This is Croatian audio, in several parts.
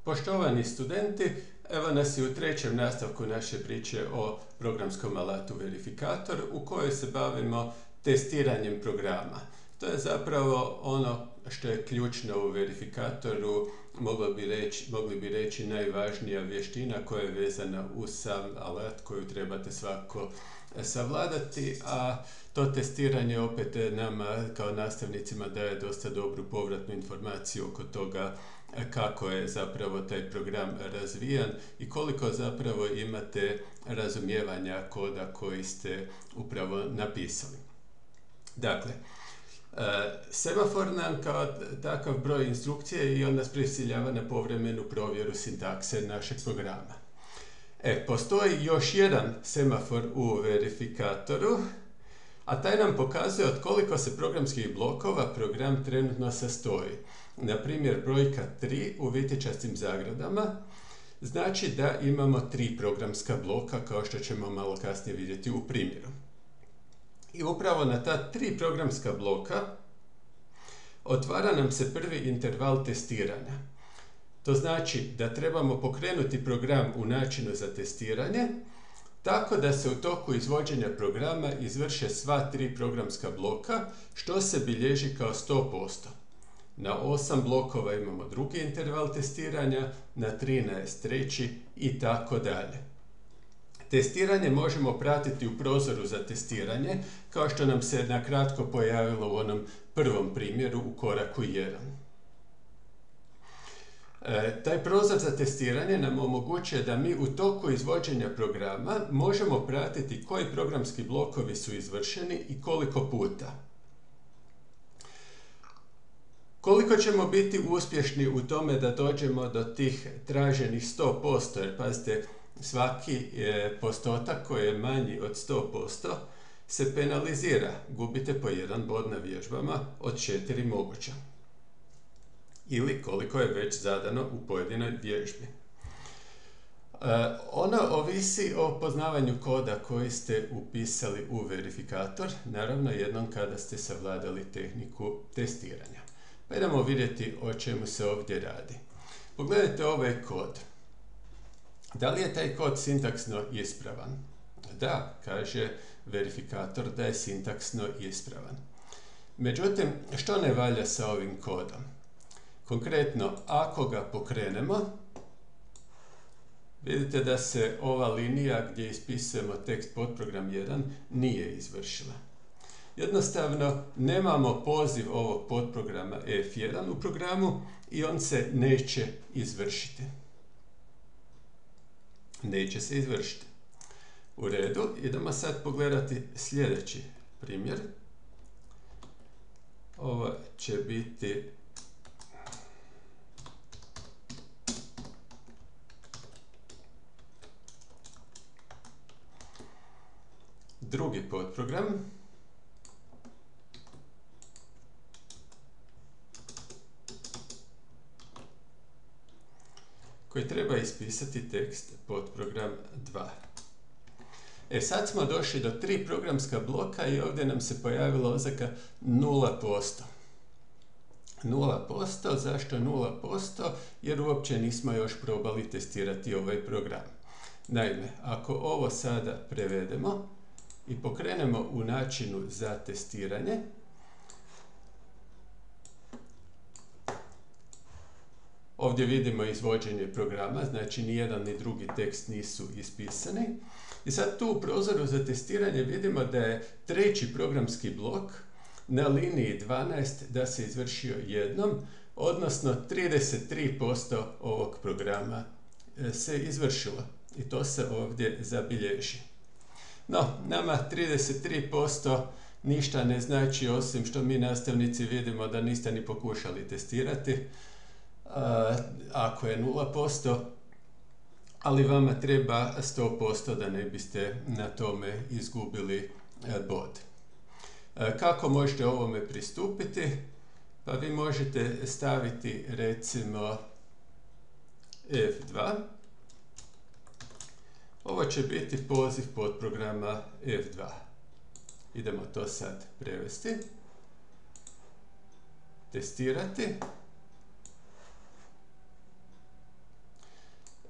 Poštovani studenti, evo nas i u trećem nastavku naše priče o programskom alatu Verifikator u kojoj se bavimo testiranjem programa. To je zapravo ono što je ključno u Verifikatoru, mogli bi reći najvažnija vještina koja je vezana uz sam alat koju trebate svako savladati, a to testiranje opet nama kao nastavnicima daje dosta dobru povratnu informaciju oko toga kako je zapravo taj program razvijan i koliko zapravo imate razumijevanja koda koji ste upravo napisali. Dakle, semafor nam kao takav broj instrukcije i on nas prisiljava na povremenu provjeru sintakse našeg programa. Postoji još jedan semafor u Verifikatoru, a taj nam pokazuje od koliko se programskih blokova program trenutno sastoji. Na primjer, brojka 3 u vitičastim zagradama znači da imamo 3 programska bloka, kao što ćemo malo kasnije vidjeti u primjeru. I upravo na ta 3 programska bloka otvara nam se prvi interval testiranja. To znači da trebamo pokrenuti program u načinu za testiranje, tako da se u toku izvođenja programa izvrše sva 3 programska bloka, što se bilježi kao 100%. Na 8 blokova imamo drugi interval testiranja, na 13 treći i tako dalje. Testiranje možemo pratiti u prozoru za testiranje, kao što nam se nakratko pojavilo u onom prvom primjeru u koraku 1. Taj prozor za testiranje nam omogućuje da mi u toku izvođenja programa možemo pratiti koji programski blokovi su izvršeni i koliko puta. Koliko ćemo biti uspješni u tome da dođemo do tih traženih 100%, jer pazite, svaki postotak koji je manji od 100% se penalizira. Gubite po 1 bod na vježbama od 4 moguća. Ili koliko je već zadano u pojedinoj vježbi. Ono ovisi o poznavanju koda koji ste upisali u Verifikator, naravno jednom kada ste savladali tehniku testiranja. Pa idemo vidjeti o čemu se ovdje radi. Pogledajte ovaj kod. Da li je taj kod sintaksno ispravan? Da, kaže Verifikator da je sintaksno ispravan. Međutim, što ne valja sa ovim kodom? Konkretno, ako ga pokrenemo, vidite da se ova linija gdje ispisujemo tekst podprogram 1 nije izvršila. Jednostavno, nemamo poziv ovog podprograma F1 u programu i on se neće izvršiti. Neće se izvršiti. U redu, idemo sad pogledati sljedeći primjer. Ovo će biti drugi podprogram koji treba ispisati tekst podprogram 2. Sad smo došli do 3 programska bloka i ovdje nam se pojavila oznaka 0%. 0%, zašto 0%? Jer uopće nismo još probali testirati ovaj program. Naime, ako ovo sada prevedemo i pokrenemo u načinu za testiranje, ovdje vidimo izvođenje programa, znači ni jedan ni drugi tekst nisu ispisani. I sad tu u prozoru za testiranje vidimo da je treći programski blok na liniji 12 da se izvršio jednom, odnosno 33% ovog programa se izvršilo. I to se ovdje zabilježi. No, nama 33% ništa ne znači, osim što mi nastavnici vidimo da niste ni pokušali testirati. Ako je 0%, ali vama treba 100% da ne biste na tome izgubili bod. Kako možete ovome pristupiti? Pa vi možete staviti recimo F2. Ovo će biti poziv podprograma F2. Idemo to sad prevesti. Testirati.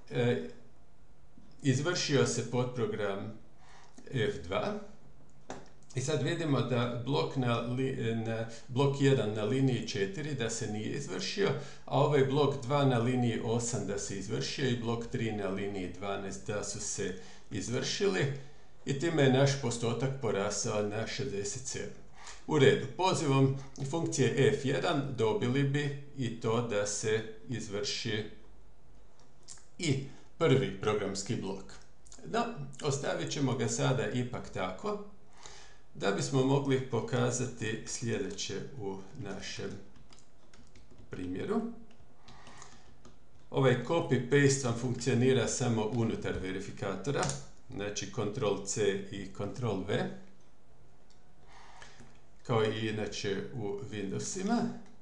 izvršio se podprogram F2 i sad vidimo da blok 1 na liniji 4 da se nije izvršio, a ovaj blok 2 na liniji 8 da se izvršio i blok 3 na liniji 12 da su se izvršili i time je naš postotak porasao na 67. U redu, pozivom funkcije F1 dobili bi i to da se izvrši i prvi programski blok. No, ostavit ćemo ga sada ipak tako da bismo mogli pokazati sljedeće u našem primjeru. Ovaj copy-paste vam funkcionira samo unutar verifikatora, znači Ctrl-C i Ctrl-V, kao i inače u Windowsima.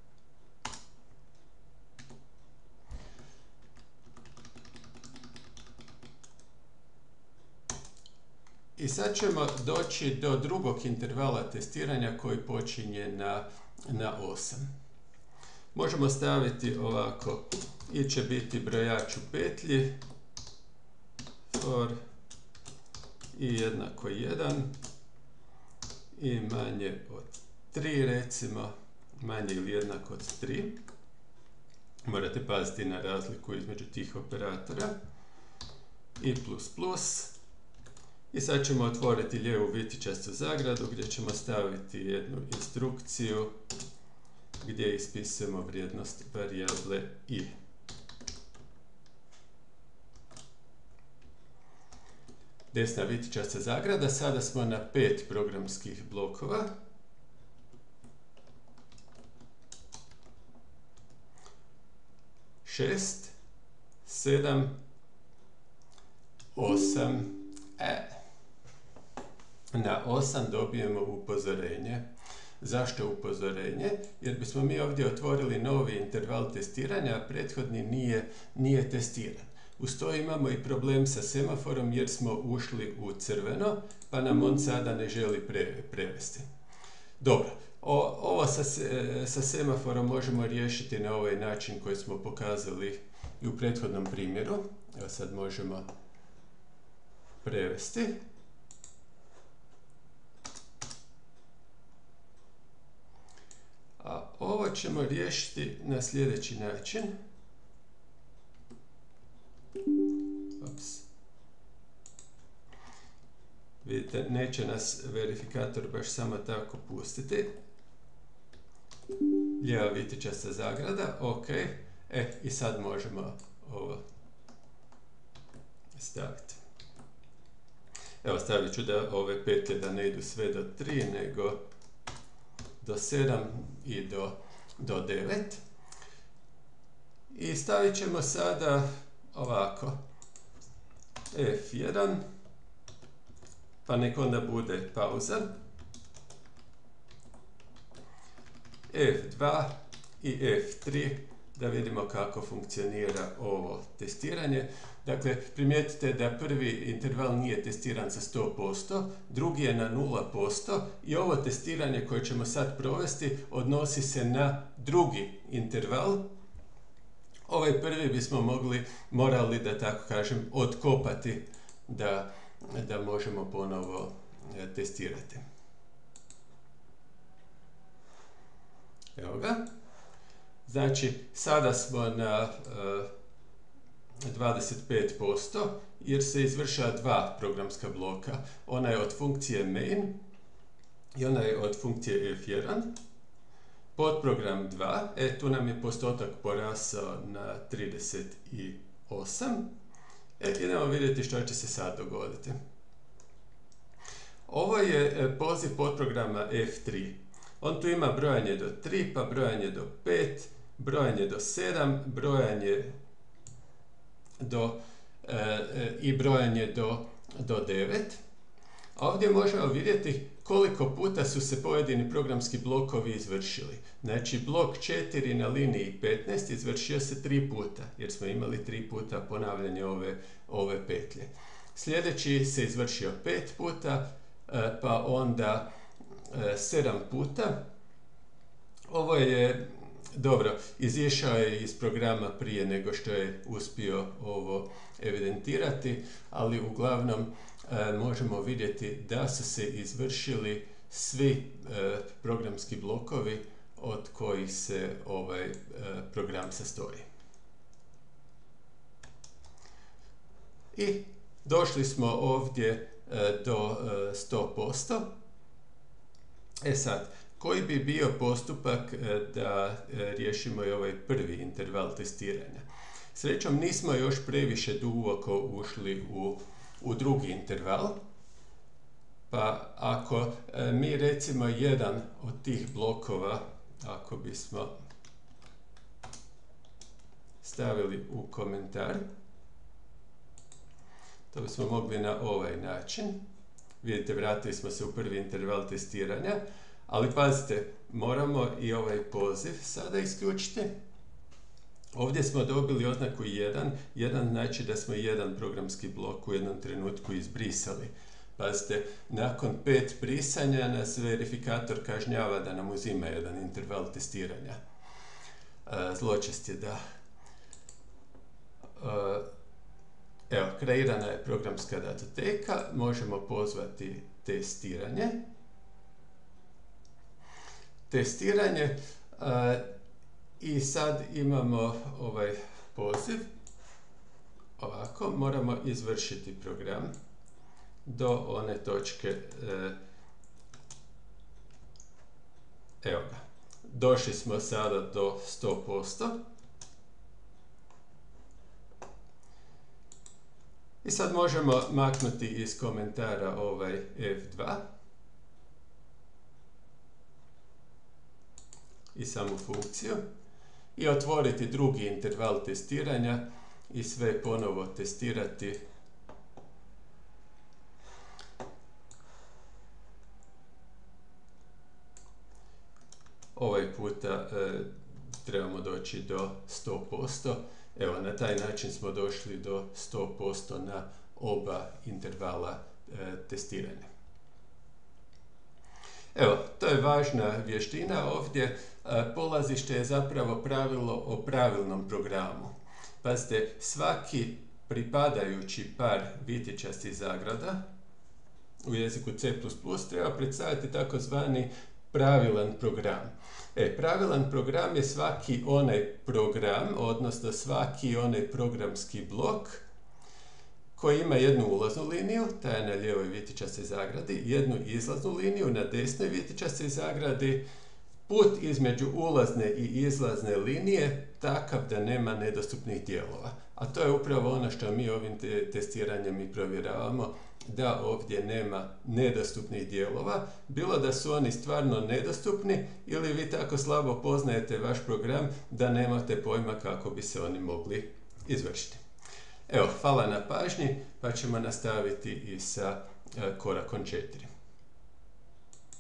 I sad ćemo doći do drugog intervala testiranja koji počinje na 8. Možemo staviti ovako, i će biti brojač u petlji, for i jednako 1 i manje od 3, recimo, manje ili jednako od 3. Morate paziti na razliku između tih operatora. I plus plus. I sad ćemo otvoriti lijevu vitičastu zagradu gdje ćemo staviti jednu instrukciju gdje ispisujemo vrijednost varijable i. Desna vitičasta zagrada, sada smo na 5 programskih blokova. Šest, 7, 8, Na 8 dobijemo upozorenje. Zašto upozorenje? Jer bismo mi ovdje otvorili novi interval testiranja, a prethodni nije testiran. Uz to imamo i problem sa semaforom jer smo ušli u crveno, pa nam on sada ne želi prevesti. Dobro, ovo sa semaforom možemo riješiti na ovaj način koji smo pokazali i u prethodnom primjeru. Evo sad možemo prevesti. A ovo ćemo riješiti na sljedeći način. Vidite, neće nas verifikator baš samo tako pustiti. Lijeva vitičasta zagrada, ok. I sad možemo ovo staviti. Evo, stavit ću da ove petlje da ne idu sve do 3, nego do 7 i do 9. I stavit ćemo sada ovako F1, pa nek onda bude pauza, F2 i F3, da vidimo kako funkcionira ovo testiranje. Dakle, primijetite da prvi interval nije testiran za 100%, drugi je na 0% i ovo testiranje koje ćemo sad provesti odnosi se na drugi interval. Ovaj prvi bismo morali, da tako kažem, otkopati da možemo ponovo testirati. Evo ga. Znači, sada smo na 25% jer se izvršava dva programska bloka. Ona je od funkcije main i ona je od funkcije F1. Podprogram 2, tu nam je postotak porasao na 38. Idemo vidjeti što će se sad dogoditi. Ovo je poziv podprograma F3. On tu ima brojanje do 3, pa brojanje do 5, brojanje do 7, brojanje i brojanje do 9. A ovdje možemo vidjeti koliko puta su se pojedini programski blokovi izvršili. Znači, blok 4 na liniji 15 izvršio se 3 puta, jer smo imali 3 puta ponavljanje ove petlje. Sljedeći se izvršio 5 puta, pa onda 7 puta. Ovo je Dobro, izišao je iz programa prije nego što je uspio ovo evidentirati, ali uglavnom možemo vidjeti da su se izvršili svi programski blokovi od kojih se ovaj program sastoji. I došli smo ovdje do 100%. Sad, koji bi bio postupak da riješimo i ovaj prvi interval testiranja? Srećom nismo još previše duboko ušli u drugi interval, pa ako mi recimo jedan od tih blokova, ako bismo stavili u komentar, to bismo mogli na ovaj način. Vidite, vratili smo se u prvi interval testiranja, ali pazite, moramo i ovaj poziv sada isključiti. Ovdje smo dobili oznaku 1. 1 znači da smo jedan programski blok u jednom trenutku izbrisali. Pazite, nakon 5 brisanja nas verifikator kažnjava da nam uzima jedan interval testiranja. Zločest je da... Evo, kreirana je programska datoteka, možemo pozvati testiranje. I sad imamo ovaj poziv. Ovako, moramo izvršiti program do one točke. Evo ga. Došli smo sada do 100%. I sad možemo maknuti iz komentara ovaj F2 i samu funkciju i otvoriti drugi interval testiranja i sve ponovo testirati. Ovaj puta trebamo doći do 100%. Evo, na taj način smo došli do 100% na oba intervala testiranja. Evo, to je važna vještina ovdje. Polazište je zapravo pravilo o pravilnom programu. Pazite, svaki pripadajući par vitičastih zagrada u jeziku C++ treba predstaviti takozvani pravilan program. Pravilan program je svaki onaj program, odnosno svaki onaj programski blok koji ima jednu ulaznu liniju, ta je na lijevoj vitičastoj zagradi, jednu izlaznu liniju na desnoj vitičastoj zagradi, put između ulazne i izlazne linije takav da nema nedostupnih dijelova. A to je upravo ono što mi ovim testiranjem i provjeravamo, da ovdje nema nedostupnih dijelova, bilo da su oni stvarno nedostupni ili vi tako slabo poznajete vaš program da nemate pojma kako bi se oni mogli izvršiti. Evo, hvala na pažnji, pa ćemo nastaviti i sa korakom 4.